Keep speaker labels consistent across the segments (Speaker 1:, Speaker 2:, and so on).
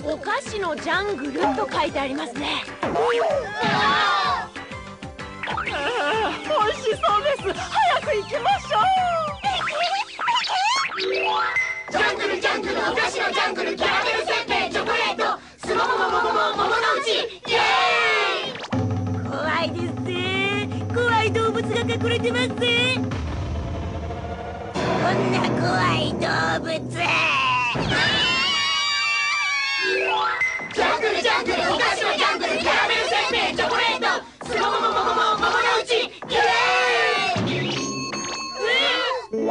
Speaker 1: お菓子のジャングルと書いてありますね。美味しそうです。早く行きましょ
Speaker 2: う。ジャングルジャングルお菓子のジャングル、キャラメルせんべいチョコレートすももももももものうち、イエーイ。
Speaker 1: 怖いですね。怖い動物が隠れてますね。
Speaker 2: こんな怖い動物。ジャングルジャングルお菓子のジャングル、キャラメルせんべいチョコレートすももももももものうち、イエーイ。脅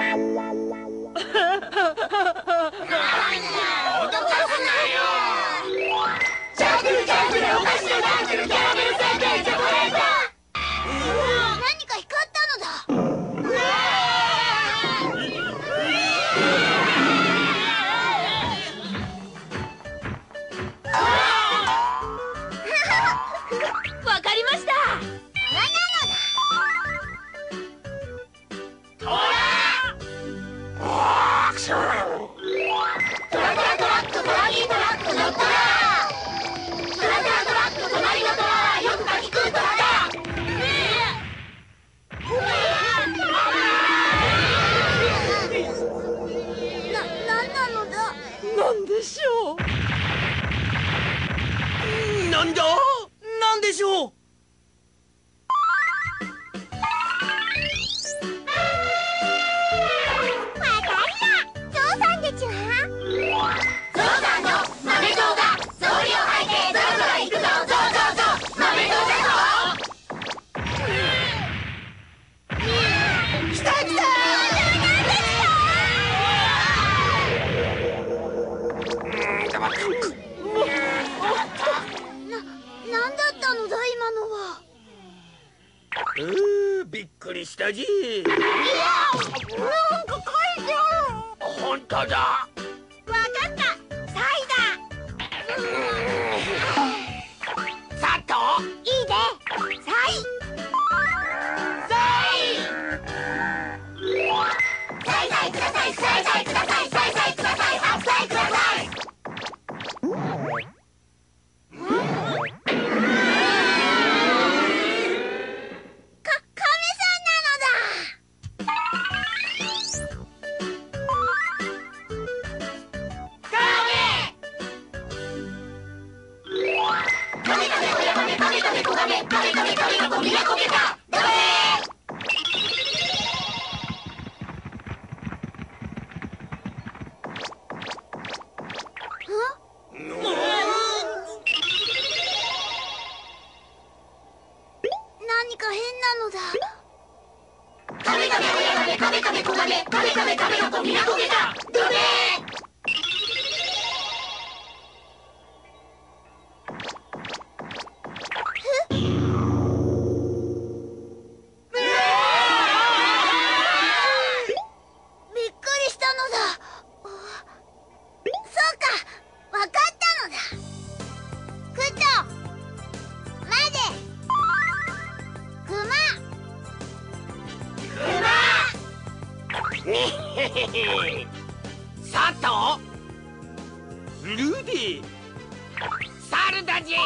Speaker 2: かすなよ。ジャングルジャングルお菓子のジャングル、キャラメルせんべいチョコレート。何か光ったのだ。
Speaker 1: わかりました。
Speaker 2: トラトラトラトラック、トラニートラックのトラ。トラトラトラック、隣のトラはよくかき食うトラだ。なんなのだ。
Speaker 1: なんでしょう。
Speaker 3: なんだ？なんでしょう。
Speaker 2: なんだったのだ今のは。
Speaker 3: びっくりしたじ。
Speaker 2: いや、なんか書いてある。
Speaker 3: 本当だ。
Speaker 2: わかった。サイだ。
Speaker 3: さっと。
Speaker 2: いいで。サイ。サイ。サイサイください。サイサイください。サイサイください。白菜ください。何か変なのだ。カメカメ親カメカメカメコガメカメカメカメの子みなこげた。ダメ
Speaker 3: 佐藤ルディ猿だじ。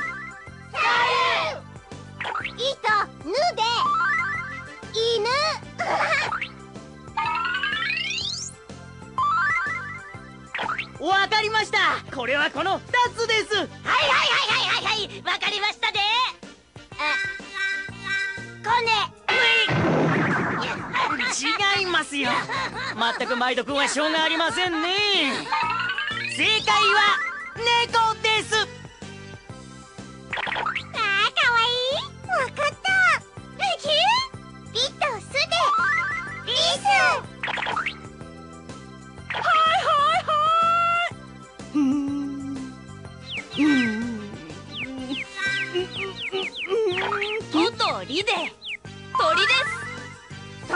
Speaker 2: イとヌで犬。
Speaker 1: わかりました。これはこの2つです。
Speaker 2: はいわかりましたで。コネ。
Speaker 1: 違いますよ。まったくマイド君はしょうがありませんね。正解は猫です。
Speaker 2: かわいい。わかった。リとスでリス。
Speaker 1: トとリで鳥です。
Speaker 2: 鳥。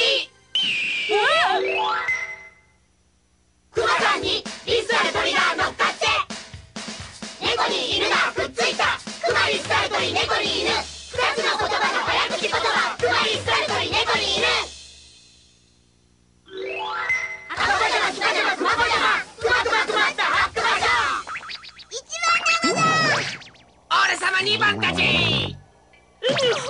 Speaker 2: クマさんにリスある鳥が乗っかって。猫に犬がくっついた。クマリスある鳥猫に犬。2つの言葉の早口言葉。クマリスある鳥猫に犬。赤パジャマ、黄パジャマ、クマパジャマ、クマクマクマったハックパジャマ。
Speaker 3: は2番たち。
Speaker 2: ラズリー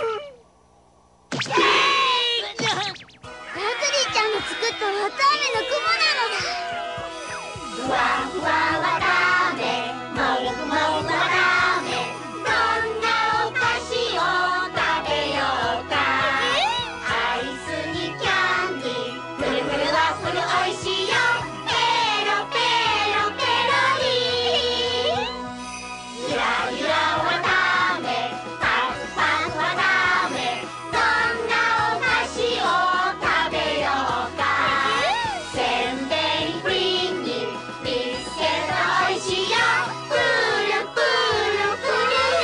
Speaker 2: ちゃんの作った綿あめの雲なのだ。ふわふわわたあめ、もふもふわたあめ、どんなお菓子を食べようか。アイスにキャンディー、ふるふるワッフルおいしいよ。ペロペロペロリゆらゆらわたあめ、パクパクわたあめ、どんなお菓子を食べようか。せんべいプリンにビスケットおいしいよ。プルプルプル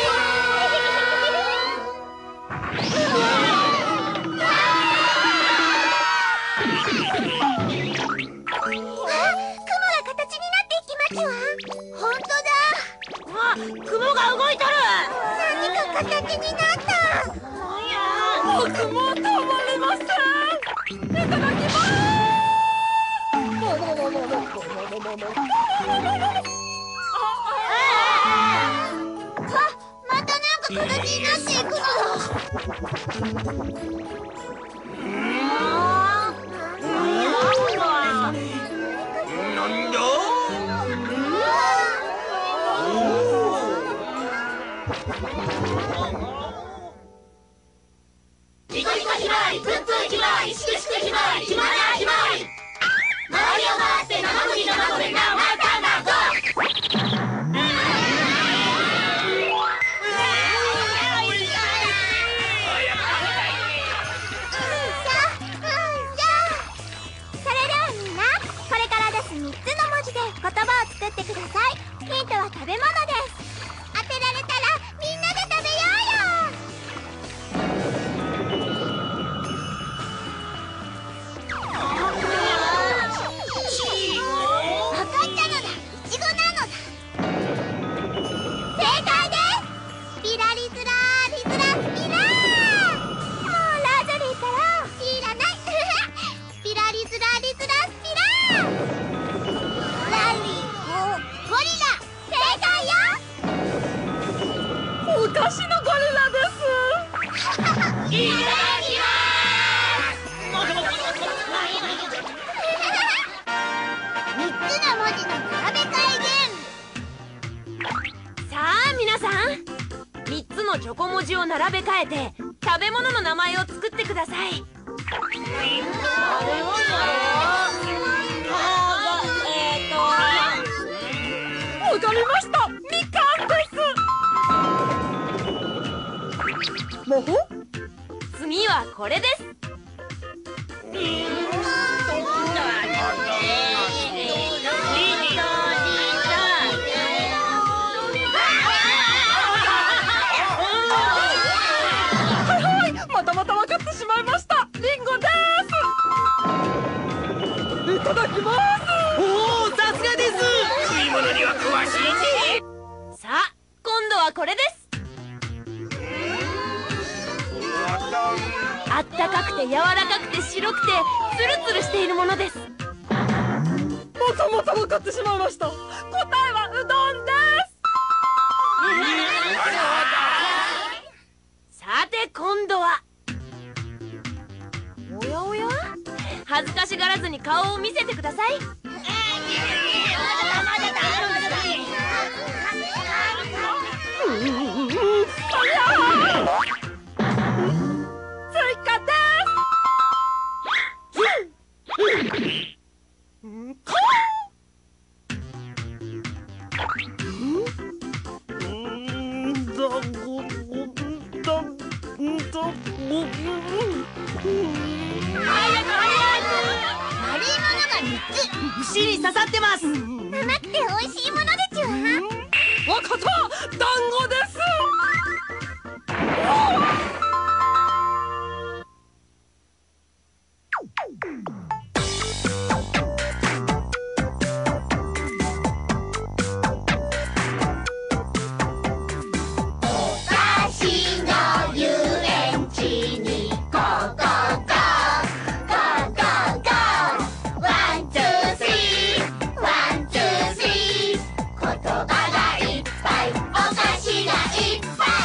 Speaker 2: 雲が形になっていきますわ。本当だ。雲が動いとる。何か形になった。僕もたまりません。いただきます。またなんか形になっていくのだ。
Speaker 3: なんだ。
Speaker 2: ニコニコひまわり、プンプンひまわり、シクシクひまわり、ひまわりひまわり。周りを回って生麦生米生卵。それではみんな、これから出す3つの文字で言葉を作ってください。ヒントは食べ物です。当てられたらみんなで食べようよ。分かったのだ。いちごなのだ。正解です。ピラリズラーリズラスピラー。もうラズリーからいらない。ピラリズラーリズラスピラー。ラリーゴリラ。正解よ。
Speaker 4: お菓子のゴリラです。
Speaker 2: いただきます。3つの文字の並べ替え
Speaker 4: さあ皆さん、3つのチョコ文字を並べ替えて食べ物の名前を作ってください。わかりました。みかんです。もほ。次はこれです。またまた分かってしまいました。リンゴです。いただきます。
Speaker 1: おお、さすがです。
Speaker 3: 食い物には詳しいね。
Speaker 4: さあ、今度はこれです。あったかくて柔らかくて白くてツルツルしているものです。またまた分かってしまいました。答えはうどんです。さて今度は、おやおや、恥ずかしがらずに顔を見せてください。追加です
Speaker 2: 丸いものが3つ。
Speaker 1: 串に刺さってます。
Speaker 2: 甘くて美味しいものでちゅわ。
Speaker 4: わかった、団子です。
Speaker 2: 言葉がいっぱい、お菓子がいっぱい。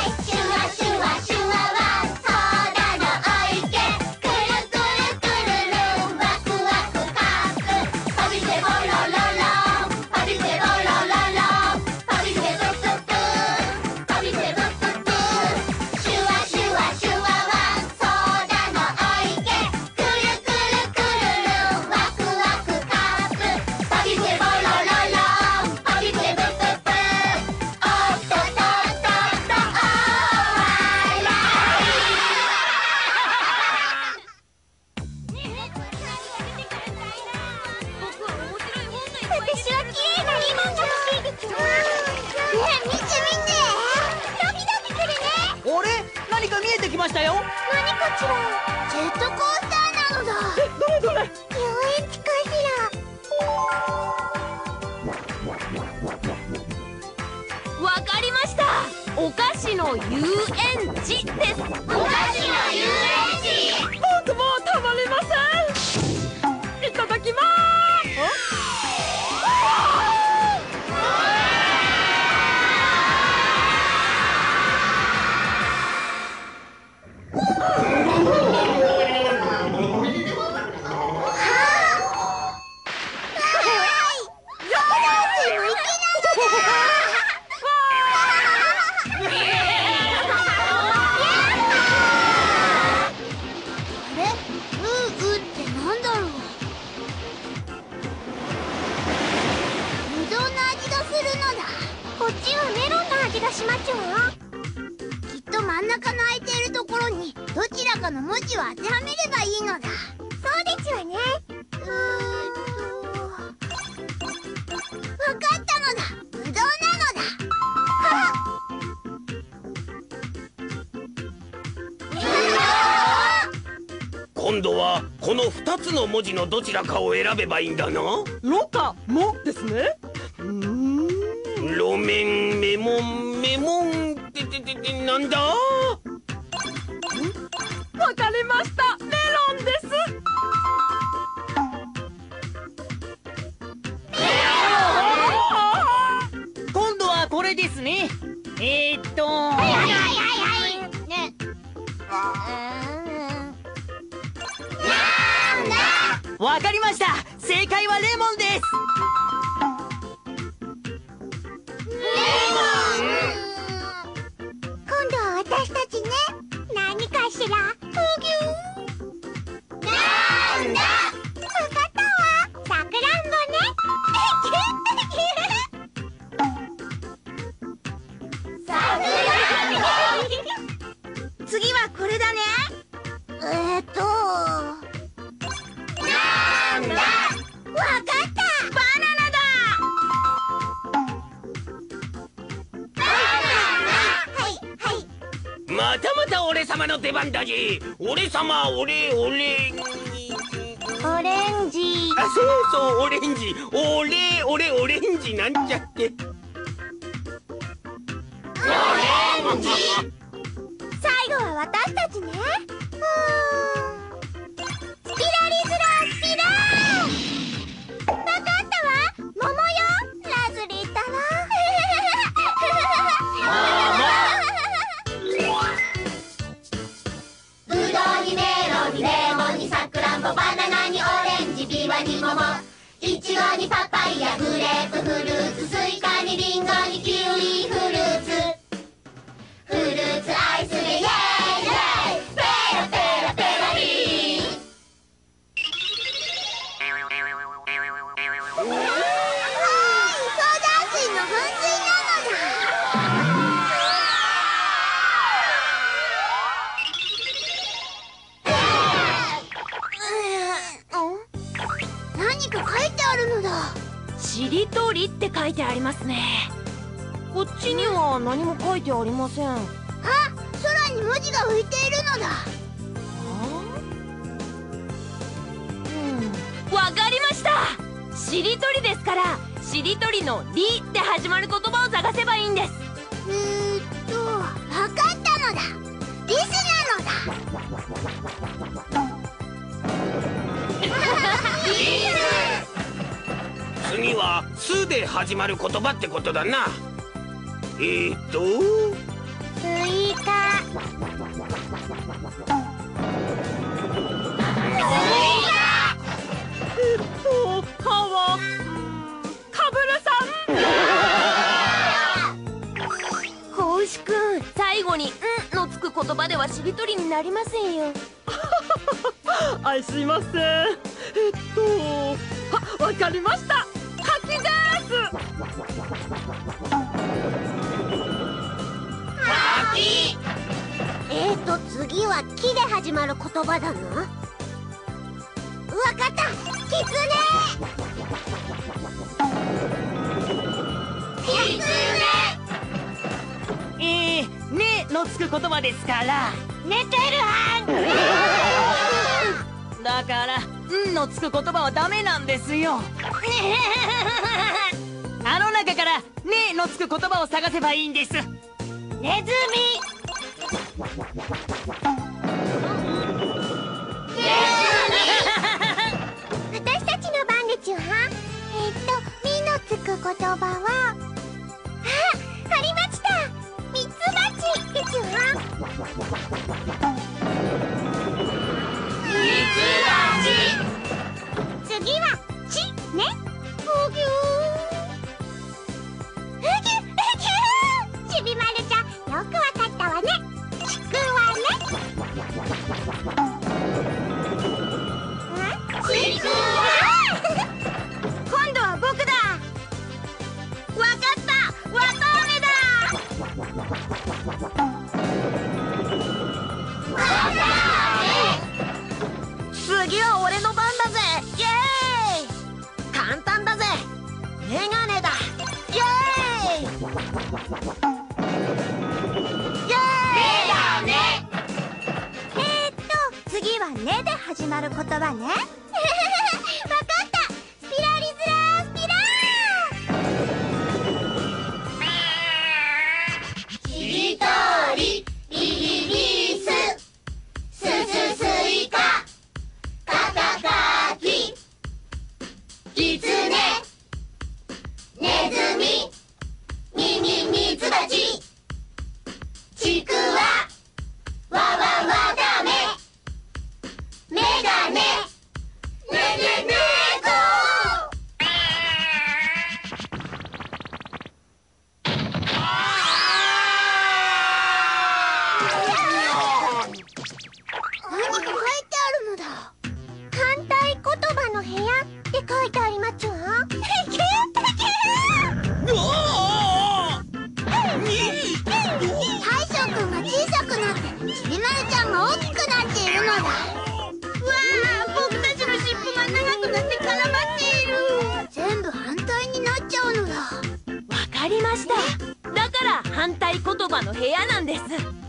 Speaker 1: てきましたよ。
Speaker 2: 何かしら。ジェットコースターなのだ。
Speaker 4: どれどれ。
Speaker 2: 遊園地かし
Speaker 4: わかりました。お菓子の遊園地です。
Speaker 2: ら。お菓子の遊園地。
Speaker 4: 僕もうたまりません。いただきまーす。
Speaker 2: しまちゅわ。きっと真ん中の空いているところにどちらかの文字を当てはめればいいのだ。そうですわね。わかったのだ。ぶどうなのだ。
Speaker 3: 今度はこの2つの文字のどちらかを選べばいいんだな。
Speaker 4: ロかモですね。
Speaker 3: 路面メモンメモンってなんだ。
Speaker 4: わかりました。メロンです。
Speaker 1: 今度はこれですね。
Speaker 2: はいね。なんだ。
Speaker 1: わかりました。正解はレモンです。
Speaker 2: 今度は私たちね。何かしら。ふぎゅー。なんだ。わかったわ。さくらんぼね。さくらんぼ。次はこれだね。なんだ。わかった。バナナだ。
Speaker 3: またまた俺様の出番だじ。俺様
Speaker 2: オレンジ。
Speaker 3: あ、そうそうオレンジ。オレンジなんちゃって。
Speaker 2: オレンジ。最後は私たちね。スピラリズラスピラー。わかったわ。桃よ。ラズリータは。ぶどうにメロンにレモンにさくらんぼバナナにオレンジビワに桃いちごにパパイヤグレープフルーツスイカにリンゴにキウイフルーツアイスでイエーイイエーイペロペロペロリー。ソーダ水の噴水なのだ。何か書いてあるのだ。
Speaker 4: しりとりって書いてありますね。こっちには何も書いてありません。
Speaker 2: あ、空に文字が浮いているのだ。
Speaker 4: わかりました。しりとりですから、しりとりの「り」って始まる言葉を探せばいいんです。
Speaker 2: わかったのだ。リスなのだ。
Speaker 3: 次は「す」で始まる言葉ってことだな。
Speaker 2: スイカ。
Speaker 4: 歯はカブルさん。こうしくん、最後に「ん」のつく言葉ではしりとりになりませんよ。
Speaker 5: すいません。わかりました。柿です。
Speaker 2: 柿。次は「き」で始まる言葉だな。わかった。キツネ。
Speaker 1: ねのつく言葉ですから、
Speaker 2: 寝てるはん。
Speaker 1: だから「ん」のつく言葉はダメなんですよ。あの中から「ね」のつく言葉を探せばいいんです。
Speaker 2: ネズミ。私たちの番でちゅは。みのつく言葉は、ありました。ミツバチでちゅは。ミツバチ。次はちね。ふぎゅー。ふぎゅふぎゅー。ちびまるちゃん、よくわかったわね。ちくわね。ちくわ。今度は僕だ。わかった。わたあめだ。わたあめ。次は俺の番だぜ。イエーイ。簡単だぜ。メガネだ。イエーイ。イエーイ。メガネ。次はねで始まる言葉ね。わかった。スピラリズラースピラー。しりとりリリリースすすすいかカタカキキツネネズミミミミツバチちくわわわわだめメガネねねねこ。何が書いてあるのだ。反対言葉の部屋って書いてありまちゅわ。大将くんが小さくなってちびまるちゃんが大きくなっているのだ。僕たちの尻尾が長くなって絡まっている。全部反対になっちゃうのだ。
Speaker 4: わかりました。だから反対言葉の部屋なんです。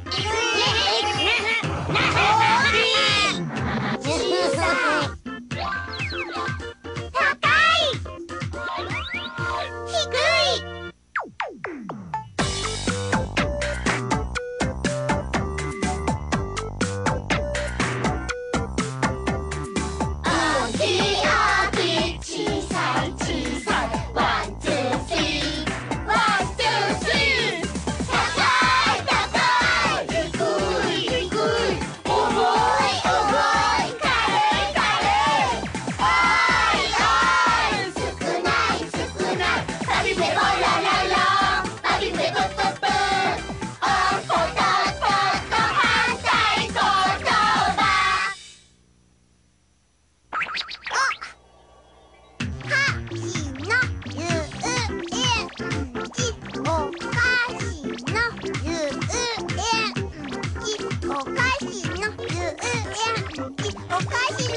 Speaker 2: 高い低い。大きい大きい小さい小さいワンツースリーワンツースリー。高い高い低い低い重い重い軽い軽い。おいおい少ない少ないパビペコラララパビペコトプおんぽとっとっと反対言葉。はしのゆうえんちおかしのゆうえんちおかしのゆうえんちおかしのゆうえんちおかしのゆうえんちおかしのゆうえんち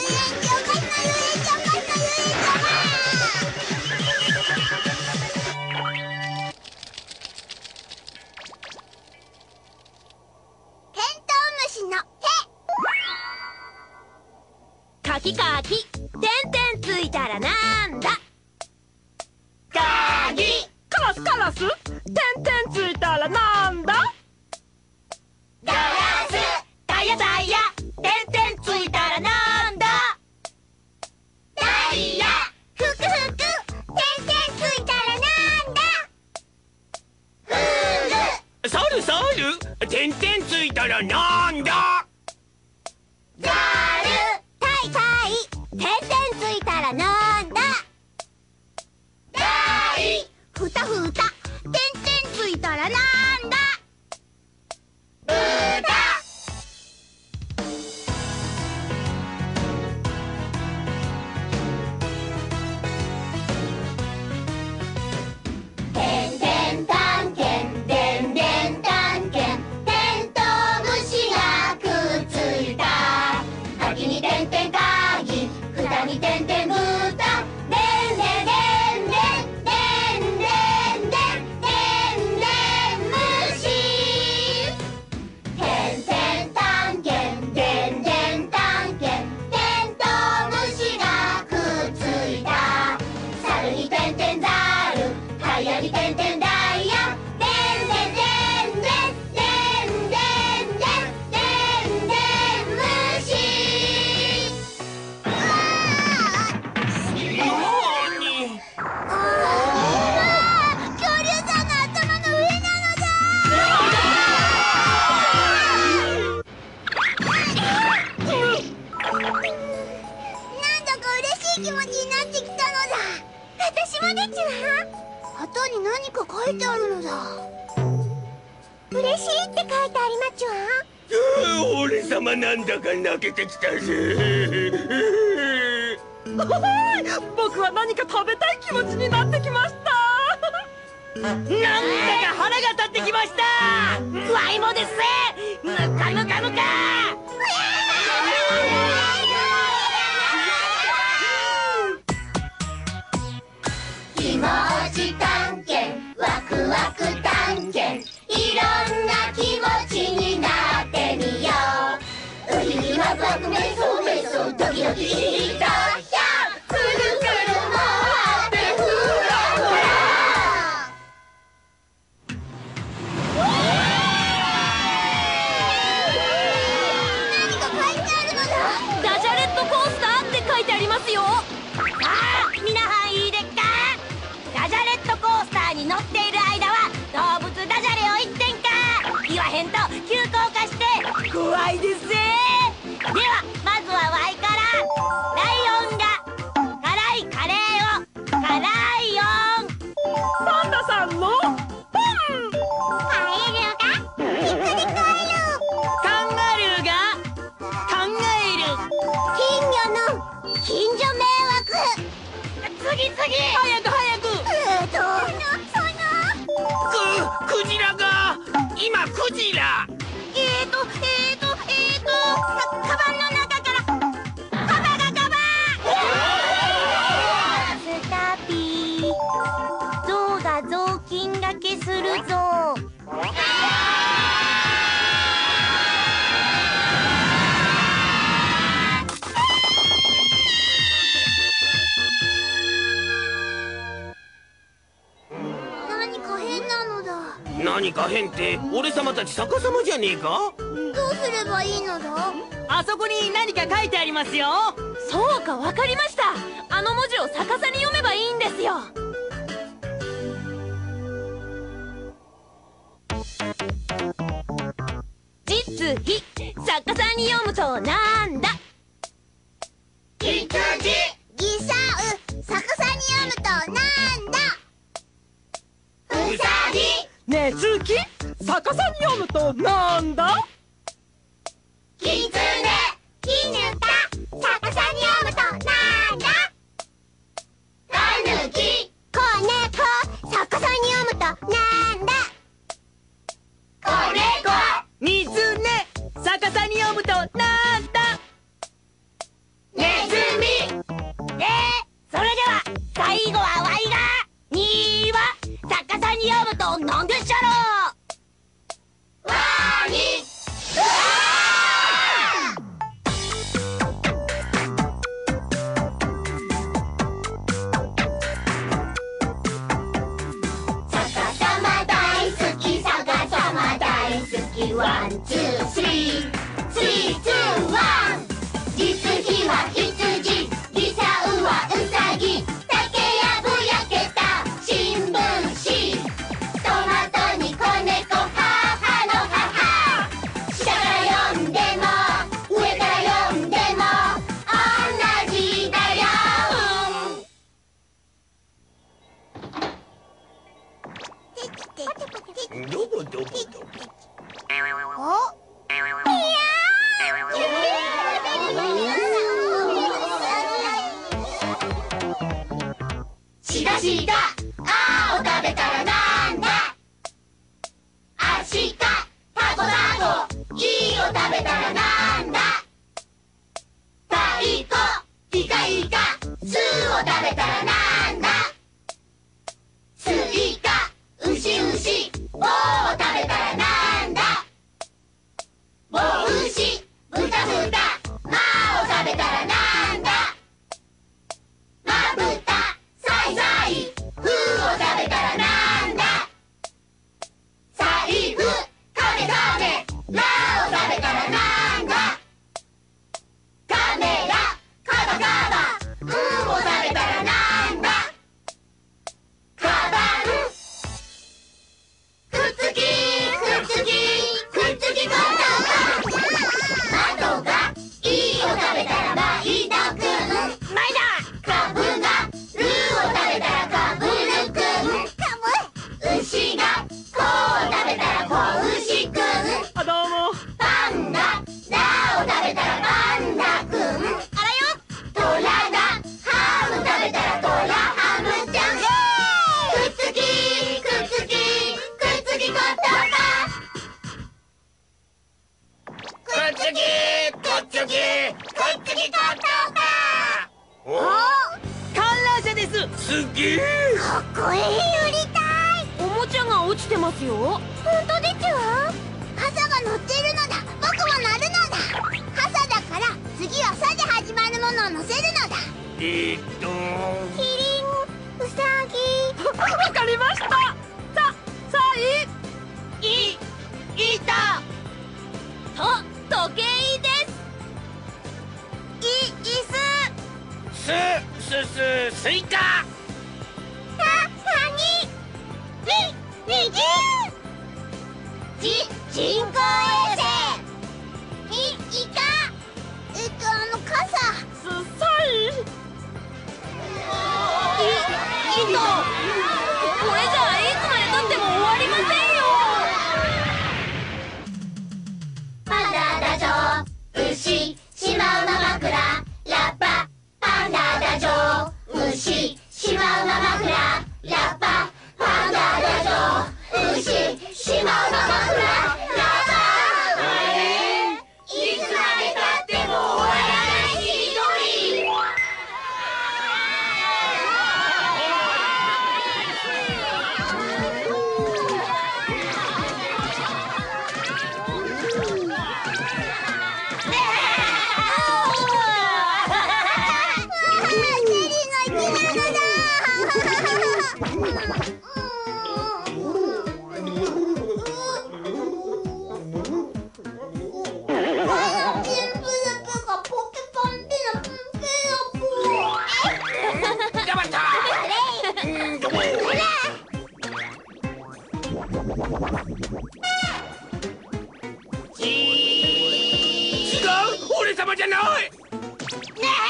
Speaker 2: テントウムシの手。
Speaker 4: カキカキてんてんついたらなんだ。
Speaker 2: カギ
Speaker 5: カラスカラスてんてんついたらなんだ。
Speaker 2: ガラス
Speaker 1: タイヤタイヤてんてんついたらなんだ。
Speaker 2: ダイヤふくふくてんてんついたらなんだ。フー
Speaker 3: サルサルてんてんついたらなんだ。
Speaker 2: ザルタイタイてんてんついたらなんだ。ダイふたふたてんてんついたらなんだ。ブタてんてんたんけんでんでんたんけんテントウムシがくっついた。柿にてんてんかぎ蓋にてんてんぶたでんでんでんでんでんでんでんでんでんむ書いてあるのだ。嬉しいって書いてありまちゅわ。
Speaker 3: 俺様なんだか泣けてきたぜ。
Speaker 5: 僕は何か食べたい気持ちになってきました。
Speaker 1: なんだか腹が立ってきました。ワイもですぜ。ぬかぬかぬか。
Speaker 2: 気持ち探検、ワクワク探検、いろんな気持ちになってみよう。ウヒヒワクワクメソメソドキドキヒヒヒタヒャくるくる回ってフラフラ。何か書いてあるのだ。
Speaker 4: ダジャレットコースターって書いてありますよ。
Speaker 1: さあ皆さんいいですか。ダジャレットコースターに乗っている間は動物ダジャレを言ってんか言わへんと急降下して怖いですぜ。ではまずはワイから。ライオンが辛いカレーを辛いオン。
Speaker 5: パンダさんの
Speaker 2: カエルがひっくり返る。
Speaker 1: カンガルーが考える。
Speaker 2: 金魚の近所迷惑。
Speaker 1: 次早く
Speaker 3: クジラが今クジラ。
Speaker 2: カバンの中からカバがカバ
Speaker 4: スタピー象が雑巾がけするぞ。
Speaker 2: 何か変なのだ。
Speaker 3: 何か変って俺様たち逆さまじゃねえか。
Speaker 2: どうすればいいのだ。
Speaker 1: あそこに何か書いてありますよ。
Speaker 4: そうか、わかりました。あの文字を逆さに読めばいいんですよ。実費逆さに読むとなんだ。
Speaker 2: 羊ギサウ逆さに読むとなんだ。ウサギ
Speaker 5: ネズキ逆さに読むとなんだ。
Speaker 2: キツネキヌタ逆さに読むとなんだ。タヌキ子猫逆さに読むとなんだ。子猫
Speaker 1: ミズネ逆さに読むとなんだ。
Speaker 2: ネズミ
Speaker 1: それでは最後はワイが2は逆さに読むとなんでっしゃろう。
Speaker 2: ワニ逆さま大好き逆さま大好きワンツースリースリーツーワン。実費は羊リサウはウサギ竹やぶ焼けた新聞紙トマトに子猫母の母。下から読んでも上から読んでも同じだよ。
Speaker 3: どこどこどこ。
Speaker 2: おしだしだあーを食べたらなんだ。アシカタコタコイーを食べたらなんだ。タイコイカイカスーを食べたらなんだ。スイカウシウシオーを食べたらなんだ。
Speaker 3: 次カットか。
Speaker 1: 観覧車です。
Speaker 3: すげえ。
Speaker 2: かっこいい。乗りたい。
Speaker 4: おもちゃが落ちてますよ。
Speaker 2: 本当でちゅ。傘が乗っているのだ。僕も乗るのだ。傘だから次は「さ」で始まるものを乗せるのだ。キリン、ウサギ。
Speaker 5: わかりました。
Speaker 1: いた。
Speaker 4: 時計です。
Speaker 1: 椅
Speaker 3: スイカ。
Speaker 2: カニ。人工衛星。イカ。傘。
Speaker 5: サイ。
Speaker 4: これじゃあいつまで経っても終わりませんよ。
Speaker 2: パンダダジョウ、牛、シマウマ枕、ラッパ。パンダダジョウ、牛、シマウマ枕、ラッパ。パンダダジョウ、牛、シマウマ枕、ラッパ。いつまで経っても終わらないしりとり。
Speaker 3: 違う、俺様じゃない。
Speaker 1: ねえ